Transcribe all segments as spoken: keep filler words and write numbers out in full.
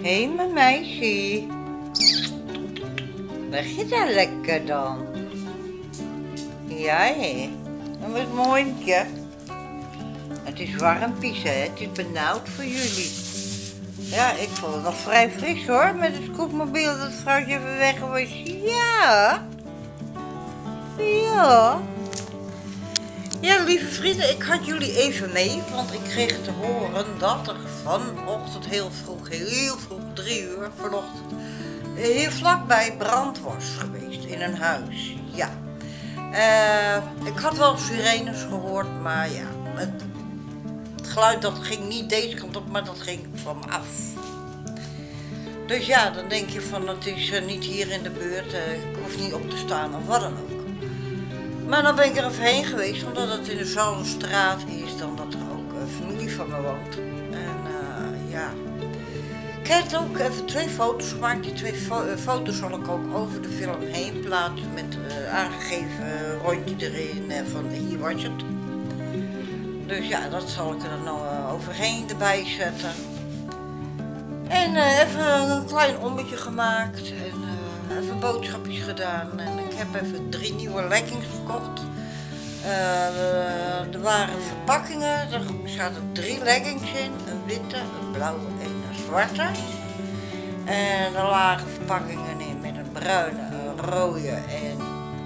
Hé, mijn meisje. Leg je daar lekker dan? Ja, hé. En wat mooi hondje. Het is warm, Pies, hè? Het is benauwd voor jullie. Ja, ik vond het nog vrij fris, hoor. Met het scootmobiel dat vrouwtje even weg was. Ja. Ja. Ja, lieve vrienden, ik had jullie even mee, want ik kreeg te horen dat er vanochtend heel vroeg, heel vroeg, drie uur vanochtend, hier vlakbij brand was geweest in een huis. Ja. Uh, ik had wel sirenes gehoord, maar ja, het, het geluid dat ging niet deze kant op, maar dat ging van me af. Dus ja, dan denk je van, het is uh, niet hier in de buurt, uh, ik hoef niet op te staan of wat dan ook. Maar dan ben ik er even heen geweest, omdat het in dezelfde straat is dan dat er ook uh, familie van me woont. En uh, ja, ik heb ook even twee foto's gemaakt. Die twee fo uh, foto's zal ik ook over de film heen plaatsen met uh, aangegeven rondje erin uh, van hier was het. Dus ja, dat zal ik er dan uh, overheen erbij zetten. En uh, even een klein ommetje gemaakt en uh, even boodschapjes gedaan. En ik heb even drie nieuwe leggings gekocht. Uh, er waren verpakkingen, er zaten drie leggings in. Een witte, een blauwe en een zwarte. En er lagen verpakkingen in met een bruine, een rode en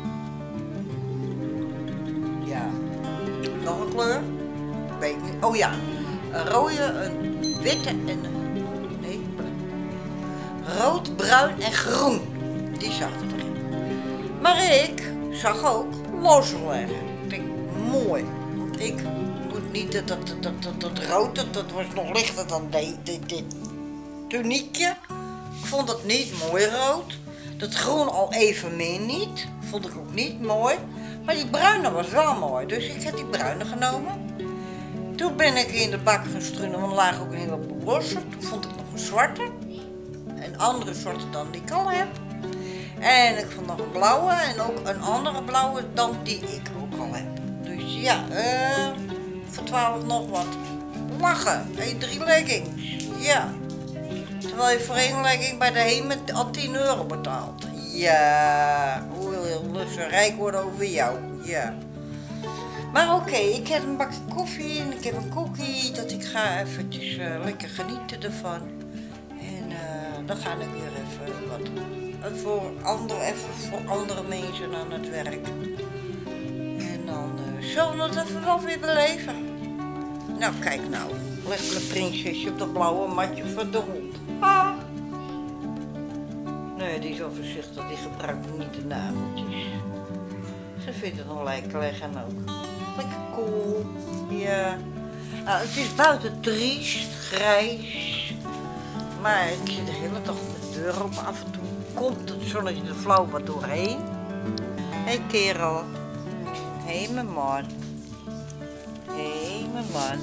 ja, nog een kleur. Weet ik niet. Oh ja, een rode, een witte en een nee, rood, bruin en groen. Die zaten erin. Maar ik zag ook losse leggen. Ik denk, mooi. Want ik moet niet dat, dat, dat, dat, dat rood, dat, dat was nog lichter dan dit, dit, dit tuniekje. Ik vond het niet mooi rood. Dat groen al even meer niet. Vond ik ook niet mooi. Maar die bruine was wel mooi. Dus ik heb die bruine genomen. Toen ben ik in de bak gaan struinen, want er lagen ook een heleboel losse. Toen vond ik nog een zwarte. Een andere zwarte dan die ik al heb. En ik vond nog een blauwe en ook een andere blauwe dan die ik ook al heb. Dus ja, uh, voor twaalf nog wat. Lachen, hey, drie leggings. Ja. Terwijl je voor één legging bij de Heem al tien euro betaalt. Ja, hoe wil je zo rijk worden over jou? Ja. Maar oké, okay, ik heb een bakje koffie en ik heb een cookie, dat ik ga eventjes uh, lekker genieten ervan. En uh, dan ga ik weer even wat voor andere, even voor andere mensen aan het werk. En dan uh, zullen we het even wel weer beleven. Nou, kijk nou, leg mijn prinsesje op dat blauwe matje van de hond. Ah. Nee, die is wel voorzichtig, die gebruikt niet de nageltjes. Ze vindt het nog lekker leggen ook. Lekker cool. Ja. Nou, het is buiten triest, grijs. Maar ik zit de hele dag met de deur open. Af en toe komt het zonnetje er flauw wat doorheen. Hé hey, kerel. Hé hey, mijn man. Hé hey, mijn man.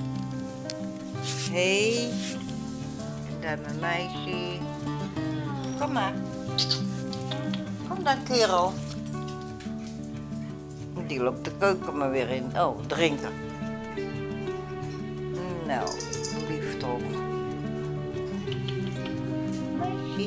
Hé. Hey. En daar mijn meisje. Kom maar. Kom dan, kerel. Die loopt de keuken maar weer in. Oh, drinken. Nou, lief toch. Meisje.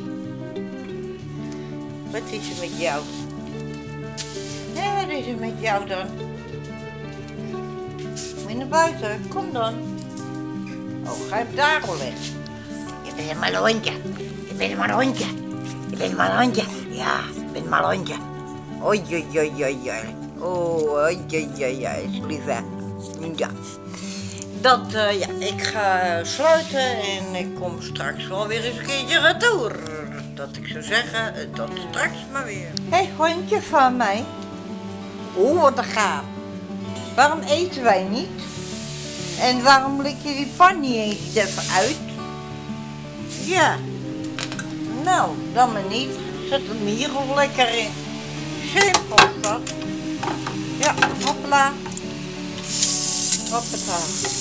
Wat is er met jou? Ja, wat is er met jou dan? Moet je naar buiten? Kom dan. Oh, ga je daar al weg? Je bent een mal hondje. Je bent een mal hondje. Je bent een mal hondje. Ja, je bent een mal hondje. Oei, oei, oei, oei, oei. Oh, ja, ja, ja, is lief hè. Ja. Dat, uh, ja, ik ga sluiten en ik kom straks wel weer eens een keertje retour. Dat ik zou zeggen, tot straks maar weer. Hé, hey, hondje van mij. Oh, wat een gaaf. Waarom eten wij niet? En waarom lik je die pan niet eens even uit? Ja. Nou, dan maar niet. Zet hem hier al lekker in. Simpel is dat. Ja, hoppla. Hoppata.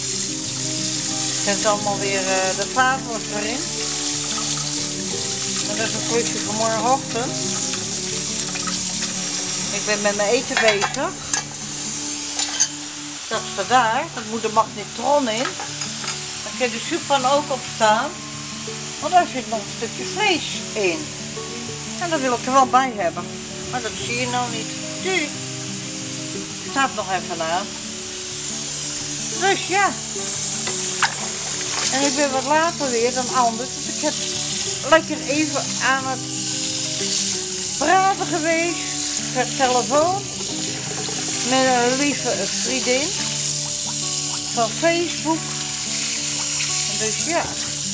Zet allemaal weer uh, de vaatwas erin. En dat is een klusje voor morgenochtend. Ik ben met mijn eten bezig. Dat staat daar. Dat moet de magnetron in. Dan kan je de soeppan ook op staan. Want daar zit nog een stukje vlees in. En dat wil ik er wel bij hebben. Maar dat zie je nou niet. Zie. Staat nog even aan. Dus ja. En ik ben wat later weer dan anders. Dus ik heb lekker even aan het praten geweest. Per telefoon. Met een lieve vriendin. Van Facebook. En dus ja.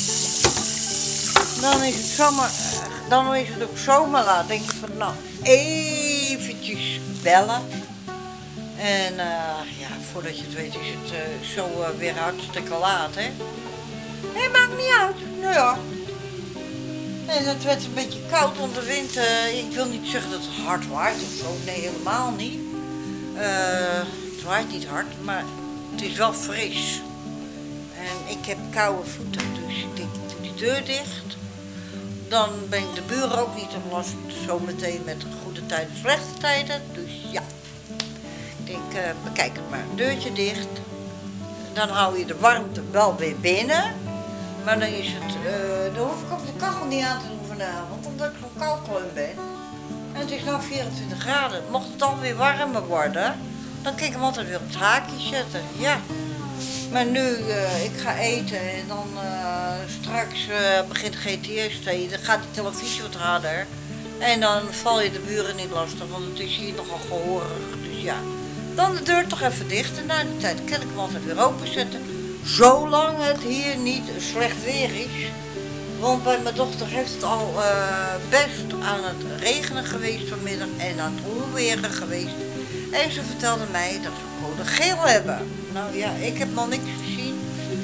Dan is het zomaar. Dan is het ook zomaar laat. Denk ik van nou. Eventjes bellen. En uh, ja, voordat je het weet is het uh, zo uh, weer hartstikke laat, hè. Nee, maakt niet uit. Nou ja. En het werd een beetje koud, want de wind, uh, ik wil niet zeggen dat het hard waait of zo. Nee, helemaal niet. Uh, het waait niet hard, maar het is wel fris. En ik heb koude voeten, dus ik denk, ik doe die deur dicht. Dan ben ik de buren ook niet op last, zometeen met goede tijden, slechte tijden. Dus ja. Ik denk, uh, bekijk het maar. Deurtje dicht. Dan hou je de warmte wel weer binnen. Maar dan is het, uh, dan hoef ik ook de kachel niet aan te doen vanavond, omdat ik zo'n koudkleun ben. En het is nu vierentwintig graden. Mocht het alweer warmer worden, dan kan ik hem altijd weer op het haakje zetten. Ja. Maar nu, uh, ik ga eten en dan uh, straks uh, begint G T S te dan gaat die televisie wat harder. En dan val je de buren niet lastig, want het is hier nogal gehoorig. Dus ja. Dan de deur toch even dicht en na die tijd kan ik hem altijd weer openzetten. Zolang het hier niet slecht weer is. Want bij mijn dochter heeft het al uh, best aan het regenen geweest vanmiddag en aan het onweren geweest. En ze vertelde mij dat we code geel hebben. Nou ja, ik heb nog niks gezien.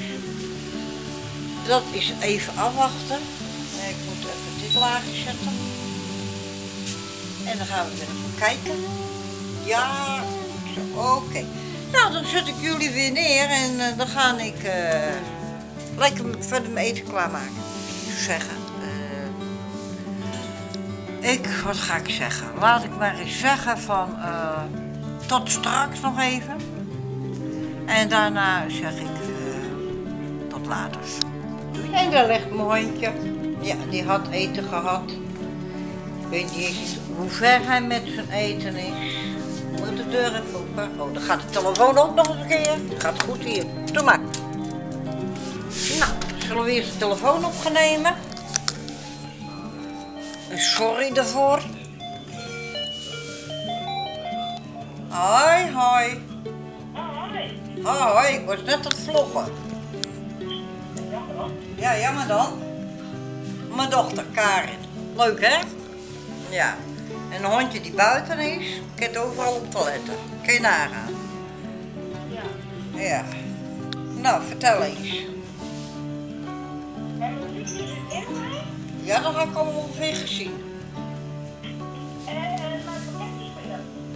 Dat is even afwachten. Ik moet even dit laagje zetten. En dan gaan we weer even kijken. Ja. Oké, okay. Nou dan zet ik jullie weer neer en uh, dan ga ik uh, lekker verder mijn eten klaarmaken. Ik zou zeggen, uh, ik, wat ga ik zeggen? Laat ik maar eens zeggen van uh, tot straks nog even. En daarna zeg ik uh, tot later. Doei. En daar ligt mijn hondje. Ja, die had eten gehad. Ik weet niet eens hoe ver hij met zijn eten is. Moet de deur even open. Oh, dan gaat de telefoon ook nog eens een keer. Gaat goed hier. Doe maar. Nou, zullen we eerst de telefoon op gaan nemen? Sorry daarvoor. Hoi, hoi. Hoi. Hoi, ik was net aan het vloggen. Ja, jammer dan. Mijn dochter Karin. Leuk, hè? Ja. En een hondje die buiten is, kent overal op te letten. Kun je nagaan. Ja. Ja. Nou, vertel eens. Hebben we niet in mij? Ja, dat heb ik al ongeveer gezien. En mijn pakketjes voor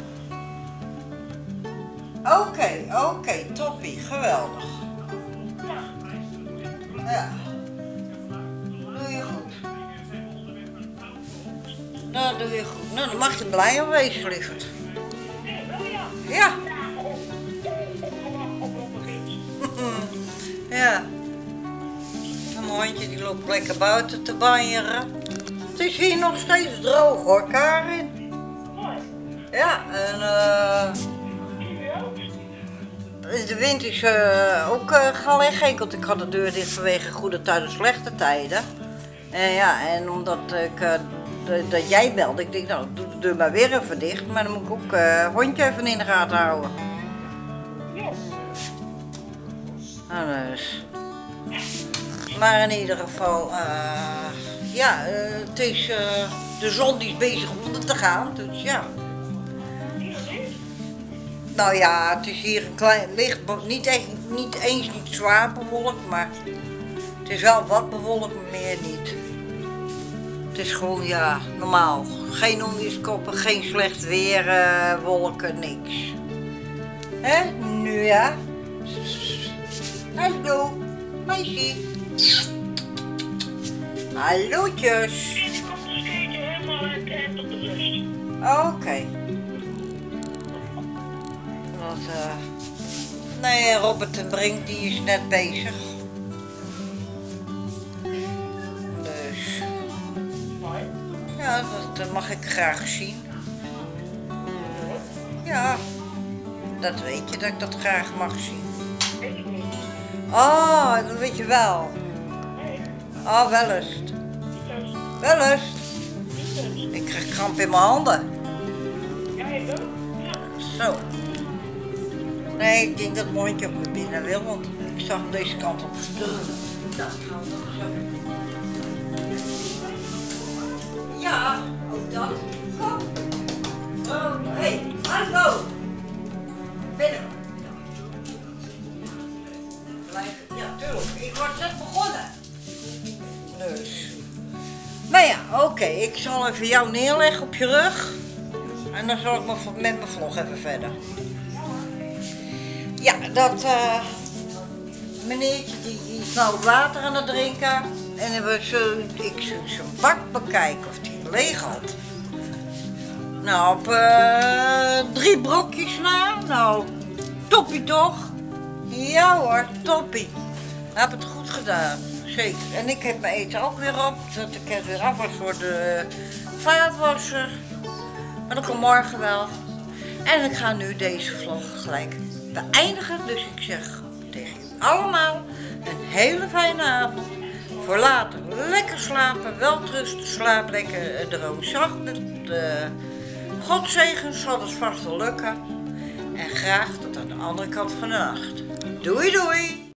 jou. Oké, okay, oké, okay, toppie, geweldig. Ja. Ja. Doe je goed. Nou, doe je goed. Nou, dan mag je blij om wezen, lieverd. Ja. Ja. Een hondje die loopt lekker buiten te banjeren. Het is hier nog steeds droog hoor, Karin. Ja, en uh, de wind is uh, ook uh, gaan liggen, want ik had de deur dicht vanwege goede tijden en slechte tijden. En ja, en omdat ik, uh, de, dat jij belde, ik denk nou, doe de deur maar weer even dicht, maar dan moet ik ook uh, hondje even in de gaten houden. Nou, dus. Maar in ieder geval, uh, ja, uh, het is uh, de zon die is bezig onder te gaan, dus ja. Nou ja, het is hier een klein licht, niet, echt, niet eens niet zwaar bewolkt, maar het is wel wat bewolkt, maar meer niet. Het is gewoon, ja, normaal. Geen onweerskoppen, geen slecht weer, uh, wolken, niks. Hè? Nu ja. Hallo, meisje. Hallootjes. Ik kom de skaten helemaal uit op de rust. Oké. Okay. Dat, uh... Nee, Robert en Brink die is net bezig. dat mag ik graag zien. Ja, dat weet je, dat ik dat graag mag zien. Weet ik niet. Oh, dat weet je wel. Nee, Oh, wel eens. niet thuis. Wel eens. Niet thuis. Ik krijg kramp in mijn handen. Ja, ik ook. Ja. Zo. Nee, ik denk dat het mondje ook weer binnen wil, want ik zag hem deze kant op sturen. Dat gaat ook zo. Ja, ook dat. Kom. Oh, hé, hey, hallo. Binnen. Blijf. Ja, tuurlijk. Ik word net begonnen. Dus. Nou ja, oké. Okay. Ik zal even jou neerleggen op je rug. En dan zal ik me met mijn vlog even verder. Ja, dat uh, meneertje die, die is nou water aan het drinken. En we zullen, ik zal zijn bak bekijken of die leeg had. Nou, op uh, drie brokjes na. Nou, toppie toch? Ja hoor, toppie. Hij heeft het goed gedaan, zeker. En ik heb mijn eten ook weer op. Dat ik het weer af was voor de vaatwasser. Maar dat komt morgen wel. En ik ga nu deze vlog gelijk beëindigen. Dus ik zeg tegen jullie allemaal een hele fijne avond. Voor later lekker slapen, welterusten, slaap lekker, droom zacht. Uh, God zegen, zal het vast wel lukken. En graag tot aan de andere kant van de nacht. Doei doei!